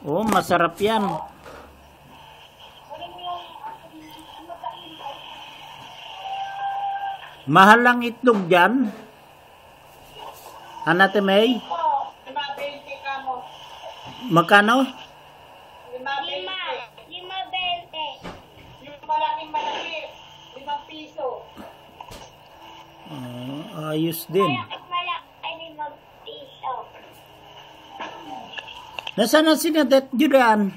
Oh, masarap yan. Mahal lang itlog dyan. Hanate May? 5.20 ka mo. Magkano? 5.20. 5.20. Yung malaki, 5 piso. Ayos din. Malaki 5 piso. Nasaan na si Nadet, Julian?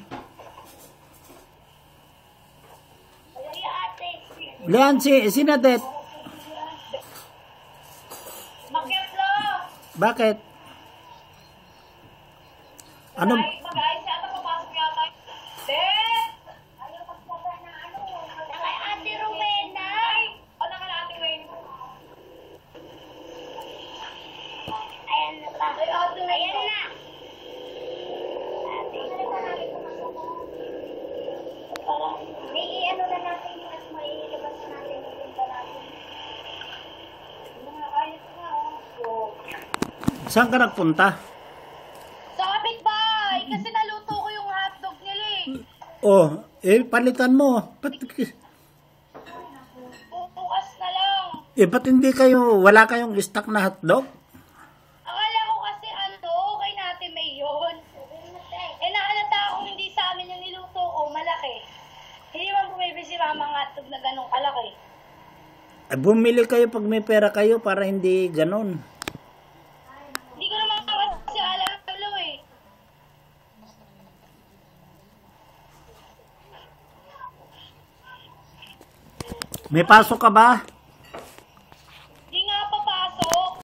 Ay, ate. Lian, si Nadet. Makitlo! Bakit? Ano? Mag-ayos yata, papasok yata. Bet! Kay Ate Rowena. Ano ka na, Ate Wayne? Ayan na pa. Ayan na. Ano na natin yung at mailabas natin yung pinta natin. Mga ayos nga, oh. Saan ka nagpunta? Sa kapitbahay, kasi naluto ko yung hotdog nila eh. Oh, palitan mo. Bukas na lang. Ba't hindi kayo, wala kayong stock na hotdog? Akala ko kasi kay natin may yun. Nahalata akong hindi sa amin yung niluto ko, malaki. Hindi man bumibili si mama ng hotdog na ganong kalaki. Bumili kayo pag may pera kayo para hindi ganon. Hindi ko naman kasi alam eh. May pasok ka ba?